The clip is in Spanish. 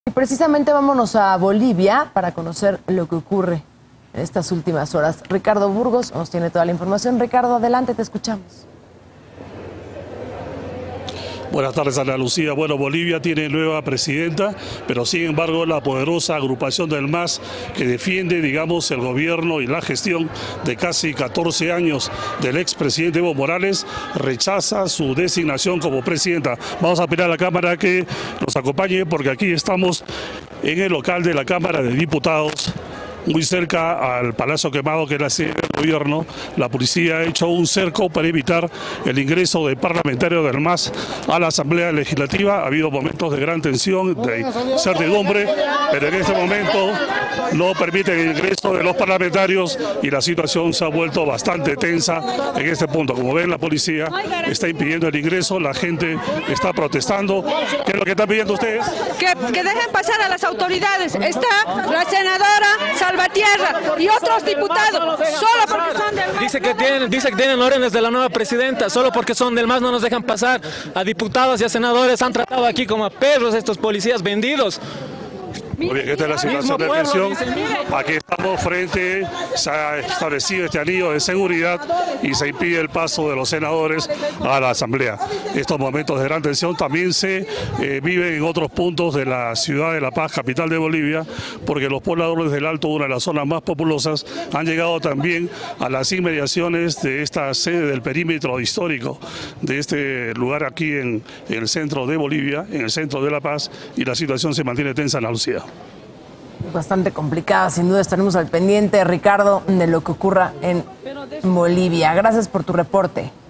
Y precisamente vámonos a Bolivia para conocer lo que ocurre en estas últimas horas. Ricardo Burgos nos tiene toda la información. Ricardo, adelante, te escuchamos. Buenas tardes, Ana Lucía. Bueno, Bolivia tiene nueva presidenta, pero sin embargo la poderosa agrupación del MAS que defiende, digamos, el gobierno y la gestión de casi 14 años del expresidente Evo Morales rechaza su designación como presidenta. Vamos a pedir a la Cámara que nos acompañe porque aquí estamos en el local de la Cámara de Diputados, muy cerca al Palacio Quemado, que es la sede del gobierno. La policía ha hecho un cerco para evitar el ingreso de parlamentarios del MAS a la Asamblea Legislativa. Ha habido momentos de gran tensión, de incertidumbre, pero en este momento no permiten el ingreso de los parlamentarios y la situación se ha vuelto bastante tensa en este punto. Como ven, la policía está impidiendo el ingreso, la gente está protestando. ¿Qué es lo que están pidiendo ustedes? Que dejen pasar a las autoridades. Está la senadora Salvatierra y otros diputados, solo porque son del MAS. Dice que tienen órdenes de la nueva presidenta, solo porque son del MAS no nos dejan pasar. A diputados y a senadores han tratado aquí como a perros estos policías vendidos. Muy bien, esta es la situación de tensión. Aquí estamos frente, se ha establecido este anillo de seguridad y se impide el paso de los senadores a la Asamblea. Estos momentos de gran tensión también se viven en otros puntos de la ciudad de La Paz, capital de Bolivia, porque los pobladores del Alto, una de las zonas más populosas, han llegado también a las inmediaciones de esta sede del perímetro histórico de este lugar aquí en el centro de Bolivia, en el centro de La Paz, y la situación se mantiene tensa en Lucía. Bastante complicada, sin duda estaremos al pendiente, Ricardo, de lo que ocurra en Bolivia. Gracias por tu reporte.